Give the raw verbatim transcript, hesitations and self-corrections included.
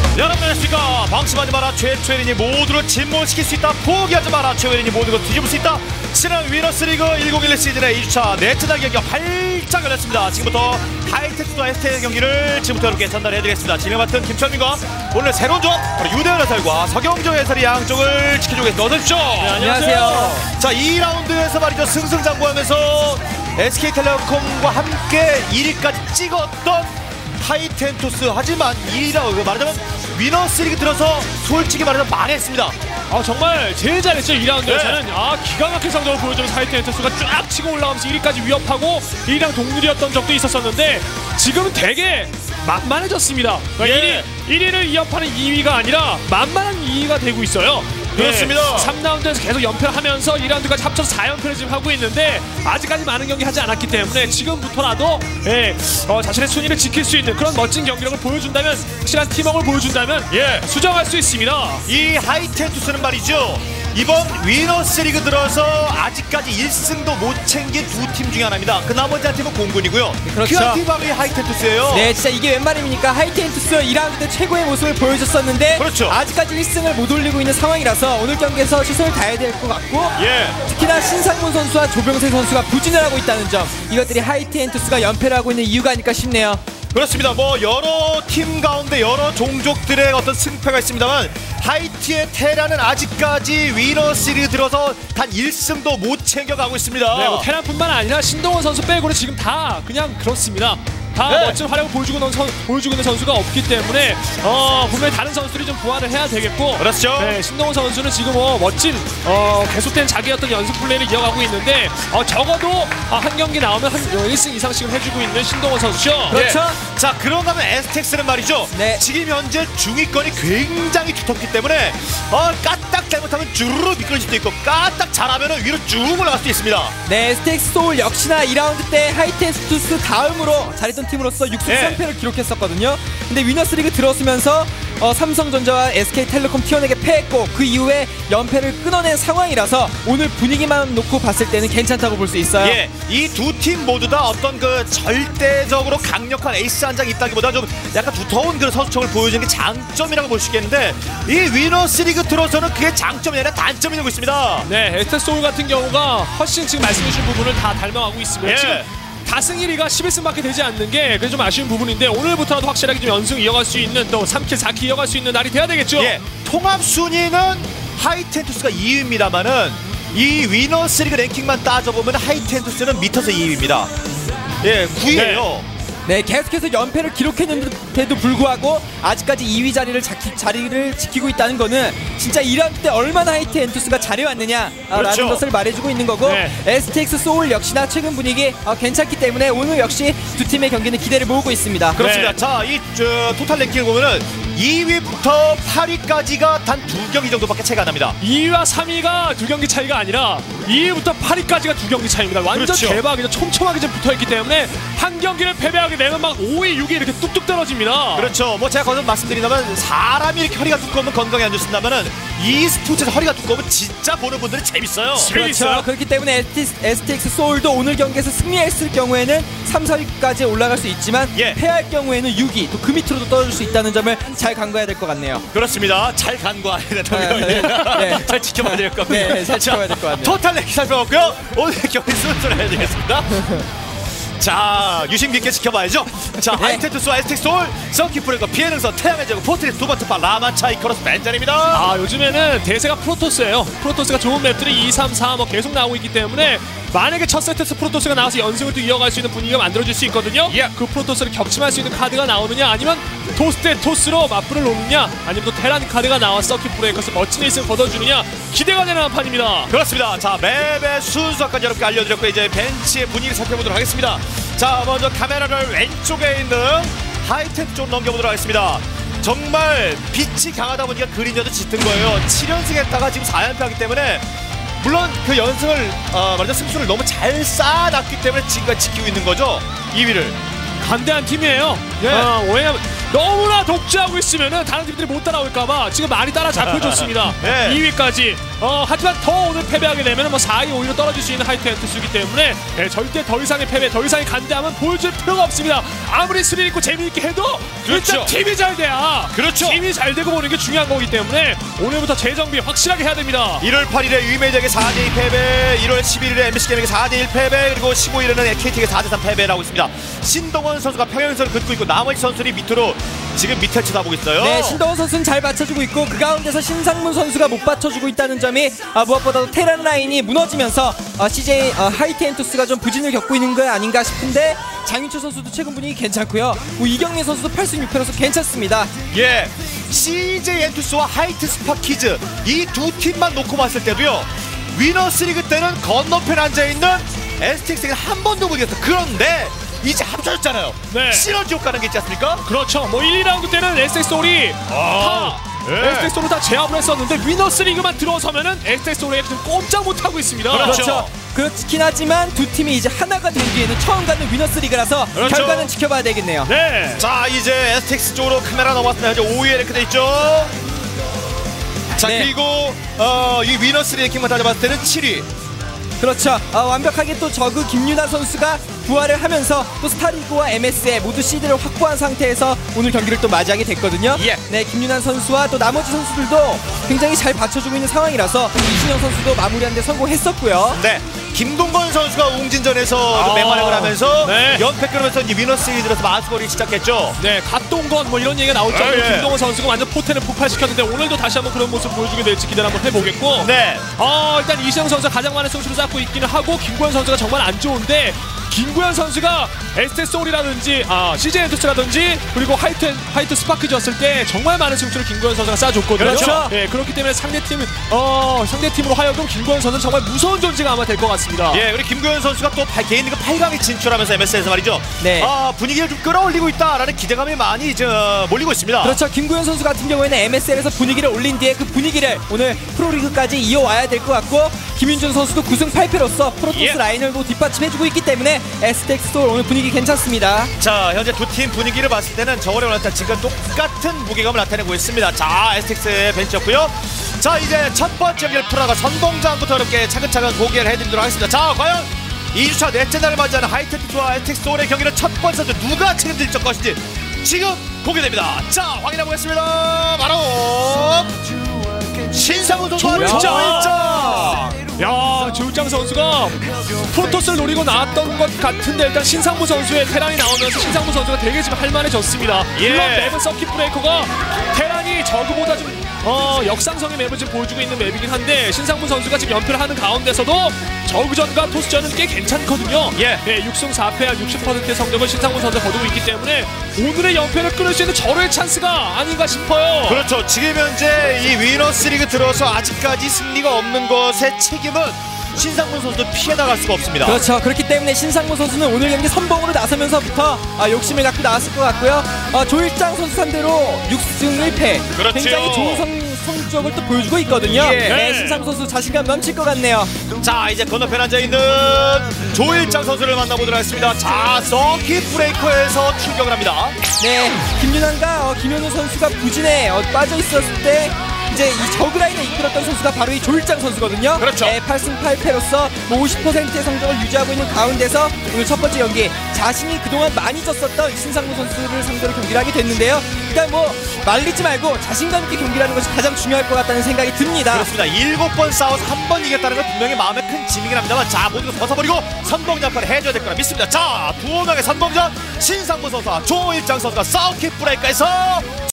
여러분 안녕하십니까. 방심하지 마라. 최초의 모두를 침몰시킬 수 있다. 포기하지 마라. 최초의 모든 걸 뒤집을 수 있다. 신한 위너스리그 이천십일 시즌의 이 주차 네트장 경기가 활짝 열렸습니다. 지금부터 하이텍스와 에스티의 경기를 지금부터 여러분께 전달해드리겠습니다. 진행 맡은 김철민과 오늘 새로운 조합 바로 유대현 해설과 서경정 해설이 양쪽을 지켜주겠습니다. 어서 오십시오. 네, 안녕하세요. 자, 이 라운드에서 말이죠, 승승장구하면서 에스케이텔레콤과 함께 일 위까지 찍었던 하이텐토스. 하지만 이 위라고 말하자면 위너스리그 들어서 솔직히 말해서 망했습니다. 아, 정말 제일 잘했죠. 이 라운드에서는. 네. 아, 기가 막힌 성적을 보여주는 하이텐토스가 쫙 치고 올라가면서 일 위까지 위협하고 일 위랑 동률이었던 적도 있었었는데 지금은 되게 만만해졌습니다. 그러니까 예. 일 위, 일 위를 위협하는 이 위가 아니라 만만한 이 위가 되고 있어요. 그렇습니다. 네, 삼 라운드에서 계속 연패를 하면서 이 라운드까지 합쳐서 사 연패를 지금 하고 있는데 아직까지 많은 경기 하지 않았기 때문에 지금부터라도 예, 어, 자신의 순위를 지킬 수 있는 그런 멋진 경기력을 보여준다면, 확실한 팀워크를 보여준다면 예, 수정할 수 있습니다. 이 하이텐토스는 말이죠, 이번 위너스리그 들어서 아직까지 일 승도 못 챙긴 두 팀 중에 하나입니다. 그 나머지 한 팀은 공군이고요. 그렇죠. 그 한 팀이 바로 이 하이텐토스예요. 네, 진짜 이게 웬 말입니까? 하이텐토스 이 라운드 때 최고의 모습을 보여줬었는데 그렇죠. 아직까지 일 승을 못 올리고 있는 상황이라서 오늘 경기에서 최선을 다해야 될 것 같고, 예. 특히나 신상문 선수와 조병세 선수가 부진을 하고 있다는 점, 이것들이 하이텐토스가 연패를 하고 있는 이유가 아닐까 싶네요. 그렇습니다. 뭐 여러 팀 가운데 여러 종족들의 어떤 승패가 있습니다만 하이티의 테라는 아직까지 위너스리그 들어서 단 일 승도 못 챙겨가고 있습니다. 네, 뭐 테란뿐만 아니라 신동원 선수 빼고는 지금 다 그냥 그렇습니다. 다 네. 멋진 활약을 보여주고 있는, 선, 보여주고 있는 선수가 없기 때문에 어, 분명히 다른 선수들이 좀 보완을 해야 되겠고, 그렇죠. 네, 신동원 선수는 지금 뭐 멋진 어, 계속된 자기 어떤 연습 플레이를 이어가고 있는데 어, 적어도 어, 한 경기 나오면 한 일 승 이상씩은 해주고 있는 신동원 선수죠. 그렇죠. 예. 자, 그런가 하면 에스텍스는 말이죠, 네. 지금 현재 중위권이 굉장히 두텁기 때문에 어, 까딱 잘못하면 주르르 미끄러질 수도 있고 까딱 잘하면 위로 쭉 올라갈 수도 있습니다. 네, 스택스 소울 역시나 이 라운드 때 하이텐토스 다음으로 잘했던 팀으로서 육 승 삼 패를 네. 기록했었거든요. 근데 위너스리그 들어서면서 어, 삼성전자와 에스케이텔레콤 티원에게 패했고 그 이후에 연패를 끊어낸 상황이라서 오늘 분위기만 놓고 봤을 때는 괜찮다고 볼 수 있어요. 예, 이 두 팀 모두 다 어떤 그 절대적으로 강력한 에이스 한 장이 있다기보다 좀 약간 두터운 그런 선수청을 보여주는 게 장점이라고 볼 수 있겠는데, 이 위너스리그 들어서는 그게 장점이 아니라 단점이 되고 있습니다. 네, 에스텍스 소울 같은 경우가 훨씬 지금 말씀해주신 부분을 다 닮아가고 있습니다. 예. 지금 다승 일 위가 십일 승밖에 되지 않는 게 그게 좀 아쉬운 부분인데, 오늘부터라도 확실하게 좀 연승 이어갈 수 있는, 또 삼 킬 사 킬 이어갈 수 있는 날이 돼야 되겠죠. 예, 통합 순위는 하이텐토스가 이 위입니다만은 이 위너스리그 랭킹만 따져보면 하이텐토스는 밑에서 이 위입니다. 예, 구 위예요. 네, 계속해서 연패를 기록했는데도 불구하고 아직까지 이 위 자리를, 자키, 자리를 지키고 있다는 거는 진짜 이 라운드 때 얼마나 하이텐토스가 잘해왔느냐 라는 그렇죠. 것을 말해주고 있는 거고, 네. 에스티엑스 소울 역시나 최근 분위기 어, 괜찮기 때문에 오늘 역시 두 팀의 경기는 기대를 모으고 있습니다. 그렇습니다. 네. 자, 이 저, 토탈 랭킹을 보면은 이 위부터 팔 위까지가 단 두 경기 정도밖에 차이가 안 납니다. 이 위와 삼 위가 두 경기 차이가 아니라 이 위부터 팔 위까지가 두 경기 차이입니다. 완전 그렇죠. 대박이죠. 촘촘하게 좀 붙어있기 때문에 한 경기를 패배하게 되면 막 오 위, 육 위 이렇게 뚝뚝 떨어집니다. 그렇죠. 뭐 제가 거기서 말씀드린다면 사람이 이렇게 허리가 두꺼우면 건강에 안 좋습니다만은 이 스포츠에서 허리가 두꺼우면 진짜 보는 분들이 재밌어요. 재밌어요. 그렇기 때문에 에스티엑스 소울도 오늘 경기에서 승리했을 경우에는 삼, 사 위까지 올라갈 수 있지만 예. 패할 경우에는 육 위, 또 그 밑으로도 떨어질 수 있다는 점을 잘 간과해야 될 것 같네요. 그렇습니다. 잘 간과해야 된다고요. 네, 네. 잘 지켜봐야 될 것 같고요. 네, 잘 지켜봐야 될 것 같네요. 토탈 랭킹 살펴봤고요. 오늘 경기 순서를 해야 되겠습니다. 자, 유심 깊게 지켜봐야죠. 자, 네. 하이텐토스와 에스텍스 소울, 서킷브레이커, 피해능선, 태양의 제국, 포트리스 두 번째 파, 라마차, 이커러스, 벤잔입니다. 아, 요즘에는 대세가 프로토스예요. 프로토스가 좋은 맵들이 이, 삼, 사 뭐 계속 나오고 있기 때문에 만약에 첫 세트에서 프로토스가 나와서 연승을 또 이어갈 수 있는 분위기가 만들어질 수 있거든요. 예. 그 프로토스를 격침할 수 있는 카드가 나오느냐, 아니면 토스 대 토스로 맞불을 놓느냐, 아니면 또 테란 카드가 나와 서킷 브레이커스 멋진 에이스를 걷어주느냐, 기대가 되는 한 판입니다. 그렇습니다. 자, 맵의 순서까지 여러분께 알려드렸고 이제 벤치의 분위기 살펴보도록 하겠습니다. 자, 먼저 카메라를 왼쪽에 있는 하이텐 쪽 넘겨보도록 하겠습니다. 정말 빛이 강하다 보니까 그림자도 짙은 거예요. 칠 연승 했다가 지금 사 연패하기 때문에, 물론 그 연승을 어, 말하자면 승수를 너무 잘 쌓아놨기 때문에 지금까지 지키고 있는 거죠. 이 위를. 간대한 팀이에요. 예. 어, 왜냐면 너무나 독주하고 있으면은 다른 팀들이 못 따라올까봐 지금 많이 따라 잡혀줬습니다. 네. 이 위까지. 어, 하지만 더 오늘 패배하게 되면은 뭐 사 위, 오 위로 떨어질 수 있는 하이트 엔투스이기 때문에 예, 절대 더 이상의 패배, 더 이상의 간대함은 보여줄 필요가 없습니다. 아무리 스릴 있고 재미있게 해도 그렇죠. 일단 팀이 잘 돼야. 그렇죠. 팀이 잘 되고 보는 게 중요한 거기 때문에 오늘부터 재정비 확실하게 해야 됩니다. 일월 팔일에 유메이드에게 사 대 이 패배, 일월 십일일에 엠비씨게임에게 사 대 일 패배, 그리고 십오일에는 케이티에게 사 대 삼 패배를 하고 있습니다. 신동원 선수가 평행선을 긋고 있고 나머지 선수들이 밑으로 지금 밑을 쳐다보고 있어요. 네, 신동원 선수는 잘 받쳐주고 있고 그 가운데서 신상문 선수가 못 받쳐주고 있다는 점이 아, 무엇보다도 테란 라인이 무너지면서 아, 씨제이 아, 하이트 엔투스가 좀 부진을 겪고 있는 거 아닌가 싶은데 장윤철 선수도 최근 분위기 괜찮고요. 뭐 이경민 선수도 팔 승 육 패로서 괜찮습니다. 예, 씨제이 엔투스와 하이트 스파키즈 이 두 팀만 놓고 봤을 때도요, 위너스리그 때는 건너편에 앉아있는 에스티엑스에게 한 번도 못 이겼어. 그런데 이제 합쳐졌잖아요. 네. 시너지옥 가는 게 있지 않습니까? 그렇죠. 뭐 일, 이 라운드 때는 에스엑스홀이 다 네. 에스엑스홀로 다 제압을 했었는데 위너스 리그만 들어서면은 에스엑스홀에 지금 꼼짝 못하고 있습니다. 그렇죠. 그렇긴 하지만 두 팀이 이제 하나가 된 뒤에는 처음 갖는 위너스 리그라서 그렇죠. 결과는 지켜봐야 되겠네요. 네. 자, 이제 에스티엑스 쪽으로 카메라 넘어왔습니다. 현재 오 위에 이렇게 돼 있죠. 자, 네. 그리고 어, 이 위너스 랭킹만 따져봤을 때는 칠 위. 그렇죠. 어, 완벽하게 또 저그 김윤아 선수가 부활을 하면서 또 스타리그와 엠에스에 모두 시드를 확보한 상태에서 오늘 경기를 또 맞이하게 됐거든요. 예. 네, 김윤아 선수와 또 나머지 선수들도 굉장히 잘 받쳐주고 있는 상황이라서 이신영 선수도 마무리하는 데 성공했었고요. 네, 김동건 선수가 웅진전에서 아, 맹활약을 하면서 네. 연패 끊으면서 이제 위너스 리그에 들어서 마스거리를 시작했죠. 네, 갓동건 뭐 이런 얘기가 나올 정도로 예, 예. 김동원 선수가 완전 포텐을 폭발시켰는데 오늘도 다시 한번 그런 모습 보여주게 될지 기대를 한번 해보겠고. 네. 어, 일단 이시영 선수가 가장 많은 승수를 쌓고 있기는 하고 김구현 선수가 정말 안 좋은데 김구현 선수가 에스테솔이라든지 아, 씨제이 엔투스라든지 그리고 하이트 하이트 스파크였을 때 정말 많은 승수를 김구현 선수가 쌓아줬거든요. 그렇죠. 네, 그렇기 때문에 상대팀 어, 상대팀으로 하여금 김구현 선수는 정말 무서운 존재가 아마 될 것 같습니다. 예, 우리 김구현 선수가 또 파- 개인 리그 팔 강에 진출하면서 엠에스에서 말이죠. 네. 아, 분위기를 좀 끌어올리고 있다라는 기대감이 많이 이제 몰리고 있습니다. 그렇죠. 김구현 선수 같은 경우에는 엠에스엘에서 분위기를 올린 뒤에 그 분위기를 오늘 프로리그까지 이어와야 될 것 같고 김윤준 선수도 구 승 팔 패로서 프로토스 예. 라인을 또 뒷받침해주고 있기 때문에 에스텍스도 오늘 분위기 괜찮습니다. 자, 현재 두 팀 분위기를 봤을 때는 저번에 올랐다 지금 똑같은 무게감을 나타내고 있습니다. 자, 에스텍스의 벤치였고요. 자, 이제 첫 번째 경기를 풀어나가 선봉장부터 이렇게 차근차근 공개를 해드리도록 하겠습니다. 자, 과연 이 주차 넷째 날을 맞이하는 하이테크와 에스텍스 올의 경기를 첫 번째 선수 누가 책임질 것인지 지금 공개됩니다. 자, 확인해 보겠습니다. 바로 신상훈 선수 조일장. 야, 조일장 선수가 프로토스를 노리고 나왔던 것 같은데 일단 신상무 선수의 테란이 나오면서 신상무 선수가 되게 지금 할만해졌습니다. 예. 물론 맵은 서킷 브레이커가 테란이 저그보다 좀 어, 역상성의 맵을 지금 보여주고 있는 맵이긴 한데 신상무 선수가 지금 연패를 하는 가운데서도 저그전과 토스전은 꽤 괜찮거든요. 예. 네, 육 승 사 패 한 육십 퍼센트의 성적을 신상무 선수가 거두고 있기 때문에 오늘의 연패를 끊을 수 있는 절호의 찬스가 아닌가 싶어요. 그렇죠. 지금 현재 이 위너스 리그 들어서 아직까지 승리가 없는 것의 책임은 신상문 선수도 피해 나갈 수가 없습니다. 그렇죠. 그렇기 때문에 신상무 선수는 오늘 경기 선봉으로 나서면서부터 아, 욕심을 갖고 나왔을 것 같고요. 아, 조일장 선수 상대로 육 승 일 패 그렇죠. 굉장히 좋은 성, 성적을 또 보여주고 있거든요. 예. 네, 신상무 선수 자신감 넘칠 것 같네요. 자, 이제 건너편 앉아있는 조일장 선수를 만나보도록 하겠습니다. 자, 서킷 브레이커에서 출격을 합니다. 네, 김윤환과 어, 김현우 선수가 부진에 어, 빠져 있었을 때 이제 이 저그라인을 이끌었던 선수가 바로 이 조일장 선수거든요. 그렇죠. 네, 팔 승 팔 패로서 뭐 오십 퍼센트의 성적을 유지하고 있는 가운데서 오늘 첫 번째 경기 자신이 그동안 많이 졌었던 신상무 선수를 상대로 경기를 하게 됐는데요. 일단 뭐 말리지 말고 자신감 있게 경기를 하는 것이 가장 중요할 것 같다는 생각이 듭니다. 그렇습니다. 일곱 번 싸워서 한 번 이겼다는 건 분명히 마음에 큰 짐이긴 합니다만, 자, 모두 벗어버리고 선봉 역할을 해줘야 될 거라 믿습니다. 자, 두 명의 선봉전 신상무 선수와 조일장 선수가 서킷 브레이커에서